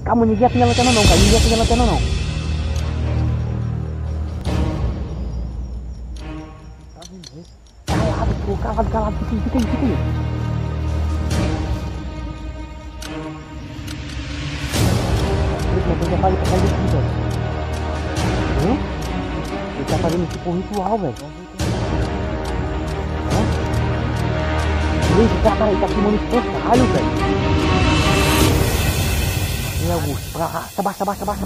Calma, ninguém acende a lanterna não, cara. Ninguém acende a lanterna não. Calado, pô, calado. Fica aí. Ele tá fazendo tipo um ritual, velho. Esse cara aí tá filmando espantalho, velho. E Augusto, abaixa.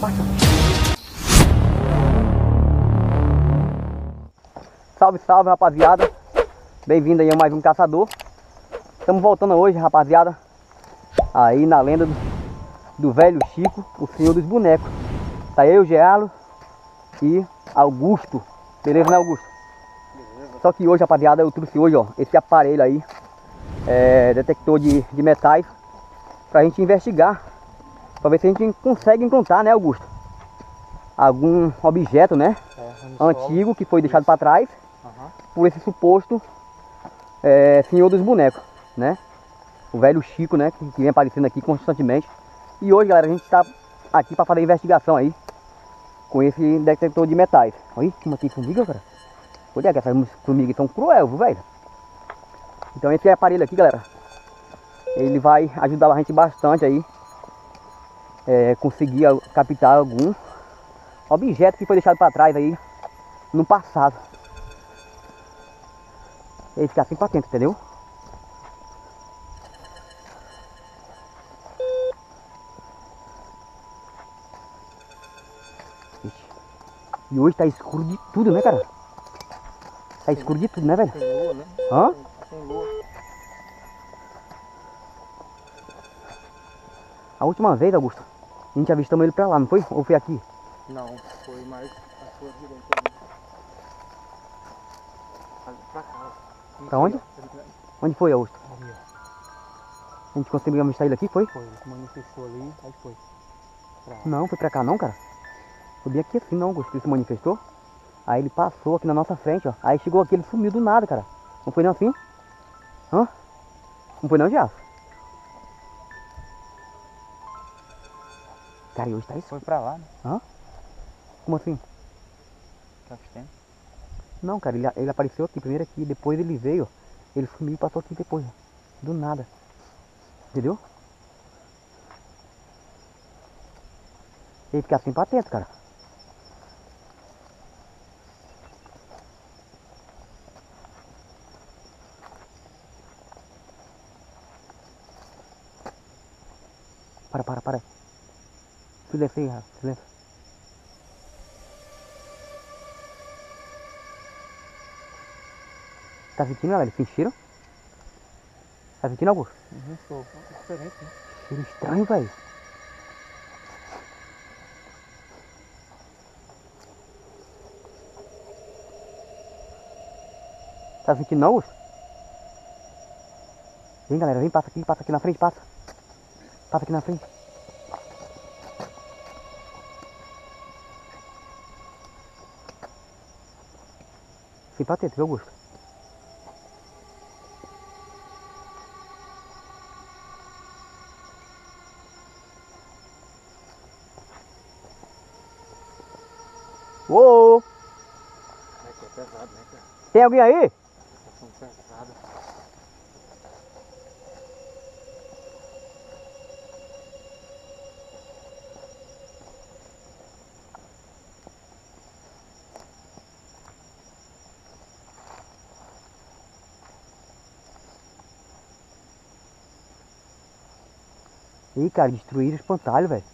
Salve, rapaziada. Bem-vindo aí a mais um caçador. Estamos voltando hoje, rapaziada. Aí na lenda do velho Chico, o senhor dos bonecos. Tá eu, Gealo e Augusto. Beleza, né, Augusto? Beleza. Só que hoje, rapaziada, eu trouxe hoje, ó, esse aparelho aí. Detector de metais. Pra gente investigar. Pra ver se a gente consegue encontrar, né, Augusto? Algum objeto, né? Antigo que foi deixado pra trás. Por esse suposto senhor dos bonecos, né? O velho Chico, né? Que vem aparecendo aqui constantemente. E hoje, galera, a gente tá aqui pra fazer a investigação aí com esse detector de metais. Olha como tem formiga, cara. Olha que essas formigas são cruel, velho. Então esse aparelho aqui, galera, ele vai ajudar a gente bastante aí. Conseguir captar algum objeto que foi deixado para trás aí no passado. E ficar sempre atento, entendeu? E hoje tá escuro de tudo, né, cara? Tá escuro de tudo, né, velho? Sem lua, né? Hã? Sem lua. A última vez, Augusto, a gente avistamos ele pra lá, não foi? Ou foi aqui? Não, foi mais a sua direita. Pra cá. Pra onde? Onde foi, Augusto? Ali, ó. A gente conseguiu avistar ele aqui, foi? Foi, ele se manifestou ali, aí foi. Não, foi pra cá não, cara. Foi bem aqui assim não, Augusto, ele se manifestou. Aí ele passou aqui na nossa frente, ó. Aí chegou aqui, ele sumiu do nada, cara. Não foi não assim? Hã? Não foi não, Giaço? Cara, e hoje tá isso? Foi pra lá, né? Hã? Como assim? Tá vendo? Não, cara, ele apareceu aqui, primeiro aqui, depois ele veio, ele sumiu e passou aqui depois, do nada. Entendeu? Ele fica sempre atento, cara. Para. Silêncio aí, Rafa, silêncio. Tá sentindo, galera? Eles sentiram? Tá sentindo, Augusto? Sou diferente, né? Cheiro estranho, velho. Tá sentindo não, Augusto? Vem, galera, vem, passa aqui na frente, passa. Passa aqui na frente. Sem patente, viu, Augusto? Uou! É que é pesado, né, cara? Tem alguém aí? São pesadas. Ih, cara, destruíram o espantalho, velho.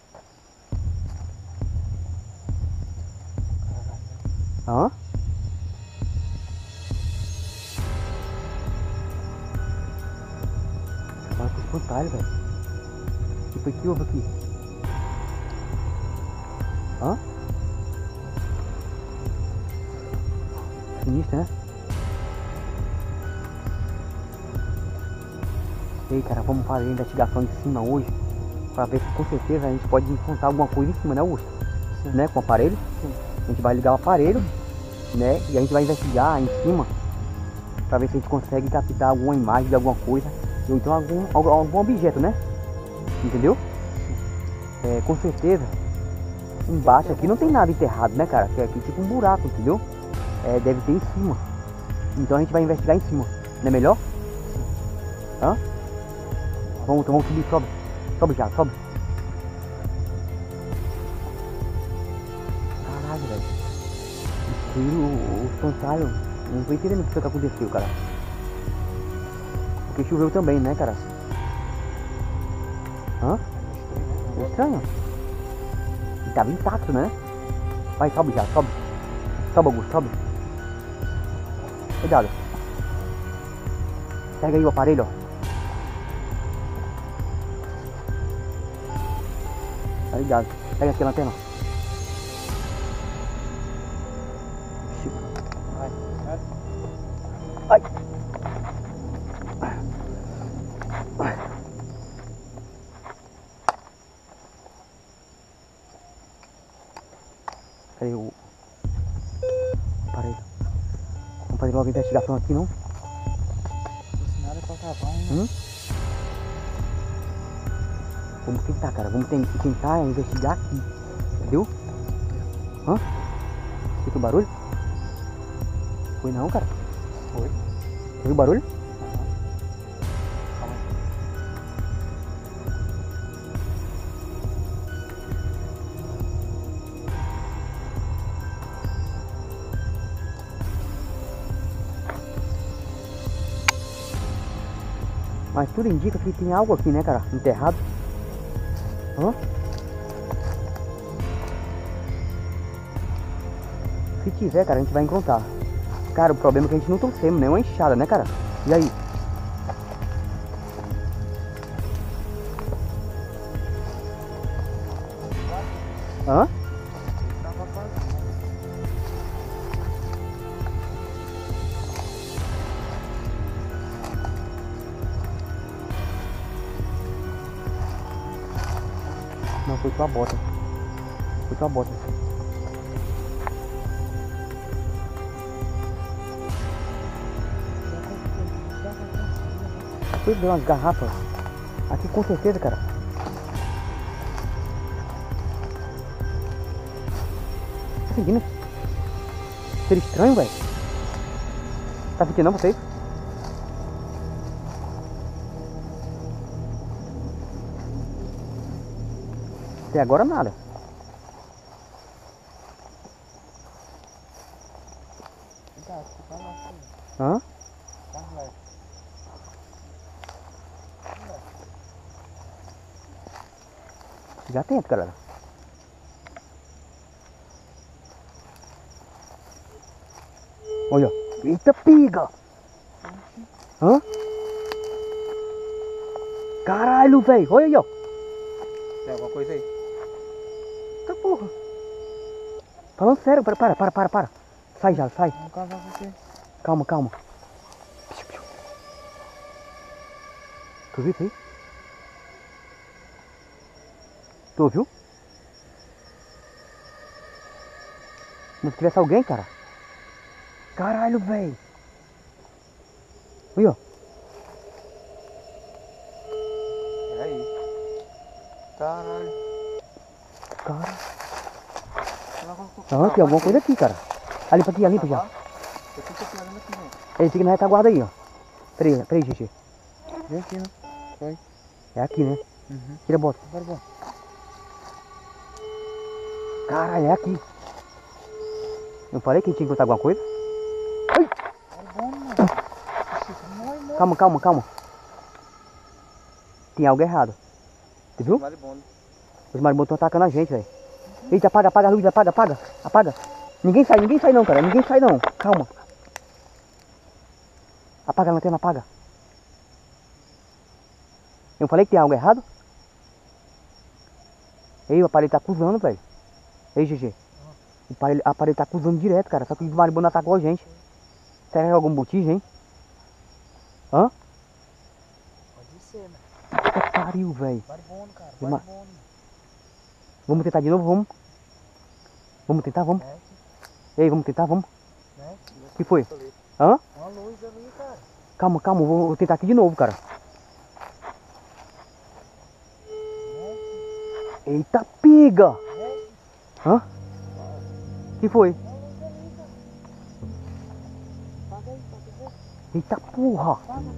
Hã? Olha pro espantalho, velho. O que foi que houve aqui? Hã? Sinistro, né? Ei, cara, vamos fazer a investigação de cima hoje. Pra ver se com certeza a gente pode encontrar alguma coisa em cima, né, Augusto? Sim. Né, com o aparelho. Sim. A gente vai ligar o aparelho, né? E a gente vai investigar em cima pra ver se a gente consegue captar alguma imagem de alguma coisa. Ou então algum objeto, né? Entendeu? É, com certeza. Embaixo aqui não tem nada enterrado, né, cara? Que é aqui tipo um buraco, entendeu? É, deve ter em cima. Então a gente vai investigar em cima. Não é melhor? Hã? Vamos, então vamos subir, sobe. Sobe já, sobe. Caralho, velho. O espantalho. Não tô entendendo o que foi que aconteceu, cara. Porque choveu também, né, cara? Hã? É estranho. E tava intacto, né? Vai, sobe já, sobe. Sobe, Augusto, sobe. Cuidado. Pega aí o aparelho, ó. Tá ligado. Pega aqui a lanterna. Ai. Cadê o aparelho? Vamos fazer logo a investigação aqui, não? Nada pra acabar, hein? Vamos tentar, cara. Vamos tentar investigar aqui. Entendeu? Hã? Escuta o barulho? Foi não, cara? Foi. Ouviu o barulho? Calma aí. Mas tudo indica que tem algo aqui, né, cara? Enterrado. Hã? Se tiver, cara, a gente vai encontrar. Cara, o problema é que a gente não trouxemos nenhuma enxada, né, cara? E aí? Hã? Não, foi tua bota. Foi tua bota. Foi ver umas garrafas. Aqui com certeza, cara. Tá sentindo? Cheiro estranho, velho. Tá sentindo não, vocês? Até agora nada. Hã? Fica atento, galera. Olha. Eita, piga! Hã? Caralho, velho. Olha aí, ó. Tem alguma coisa aí? Eita porra. Falando sério, para. Sai já, sai. Vamos cavar você. Calma. Tu viu isso aí? Tu ouviu? Como se tivesse alguém, cara. Caralho, velho. Olha, ó. Peraí. Caralho. Cara. Não, tem alguma coisa aqui, cara. Limpa aqui, limpa já. Eu tô procurando aqui, não. Ele fica na retaguarda aí, ó. Peraí, Xixi. Vem aqui, né? Foi. É aqui, né? Uhum. Tira a bota. Bora. Caralho, é aqui. Eu falei que tinha que encontrar alguma coisa? Ai! Calma. Tem algo errado. Você viu? Maribondo. Os maribondos estão atacando a gente, velho. Eita, apaga a luz, apaga. Ninguém sai não, cara. Ninguém sai não. Calma. Apaga a lanterna, apaga. Eu falei que tem algo errado? Ei, o aparelho tá acusando, velho. Ei, GG. O aparelho tá acusando direto, cara. Só que os maribondos atacou a gente. Será que é algum botija, hein? Hã? Pode ser, né? Puta pariu, velho. Maribondo, cara. Ima- Maribondo. Vamos tentar de novo, vamos? Vamos tentar, vamos? Mete, Ei, vamos tentar, vamos? mete. O que foi? Hã? Uma luz ali, cara. Calma, vou tentar aqui de novo, cara. Mete. Eita, pega! Hã? Que foi? Eita porra!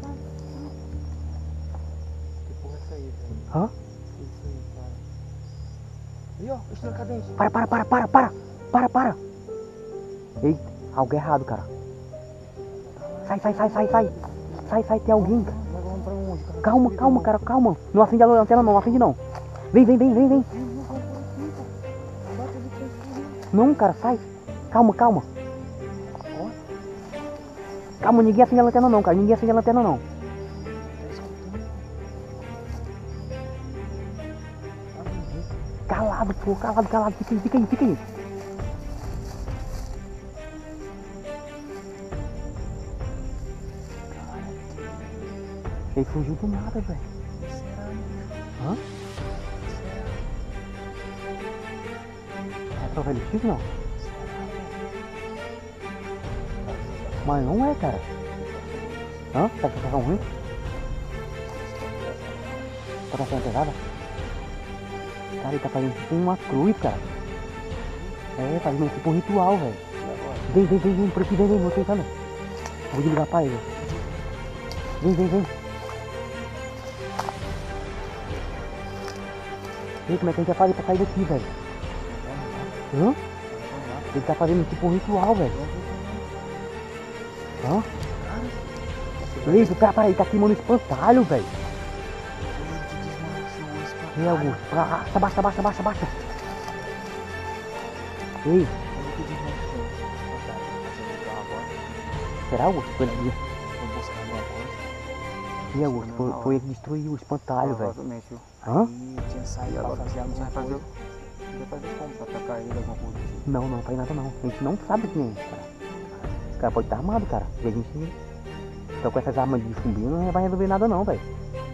Que porra é essa aí, velho? Hã? Que isso aí, cara? Ih, ó, estoura cadente. Para! Eita, algo errado, cara. Sai, tem alguém. Mas vamos pra onde, cara? Calma, cara, calma. Não acende a lanterna não, Vem. Não, cara, sai. Calma. Calma, ninguém acende a lanterna não, cara. Calado, pô, calado. Fica aí. Ele fugiu do nada, velho. Será, mano? Hã? É pra velho Chico, não? Mas não é, cara. Hã? Tá com sensação ruim? Tá com a sensação pesada? Cara, ele tá fazendo tipo uma cruz, cara. É, fazendo tipo um ritual, velho. Vem, por aqui, vem, você sabe? Vou ligar pra ele. Vem. Ei, como é que a gente vai fazer pra sair daqui, velho? Hã? Ele tá fazendo tipo um ritual, velho. Hã? Ei, para aí, tá queimando espantalho, velho. Ei, Augusto, abaixa. Ei. Será, Augusto? Foi ele. Ei, Augusto, foi ele que destruiu o espantalho, velho. Provavelmente, viu? Hã? Aí tinha saído pra fazer alguma coisa. Vai fazer como? Pra atacar ele, alguma coisa assim? Não faz nada não. A gente não sabe quem é, cara. O cara pode estar armado, cara. E a gente... Então com essas armas de chumbinho não vai resolver nada não, velho.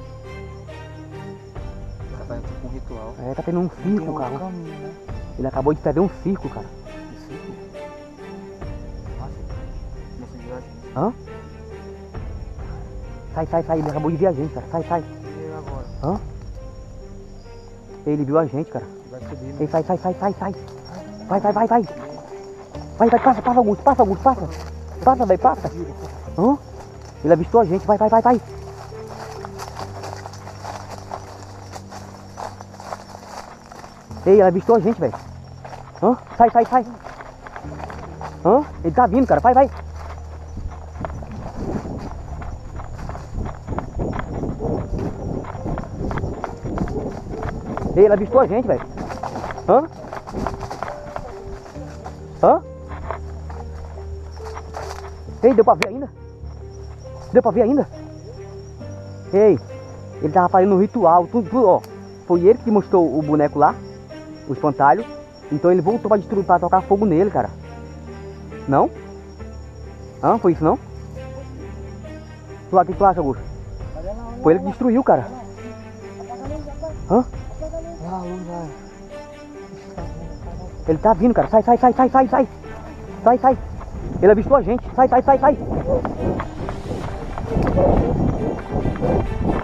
Tá fazendo tipo um ritual. É, tá tendo um circo, cara. Caminho, né? Ele acabou de fazer um circo, cara. Um circo? Nossa. Começa de viagem. Hã? Sai. Ele acabou de ver a gente, cara. Sai. E ele agora? Hã? Ele viu a gente, cara. Vai subir, né? Ei, sai. Vai, passa, Augusto, passa. Passa, velho, passa. Hã? Ele avistou a gente, vai. Ei, ele avistou a gente, velho. Hã? Sai. Hã? Ele tá vindo, cara, vai. Ei, ele avistou a gente, velho. Hã? Ei, deu pra ver ainda? Ei, ele tava fazendo um ritual, tudo, ó. Foi ele que mostrou o boneco lá, o espantalho. Então ele voltou pra destruir, pra tocar fogo nele, cara. Não? Hã? Foi isso não? O que tu acha, Augusto? Foi ele que destruiu, cara. Hã? Ele tá vindo, cara. Sai. Ele avistou a gente. Sai.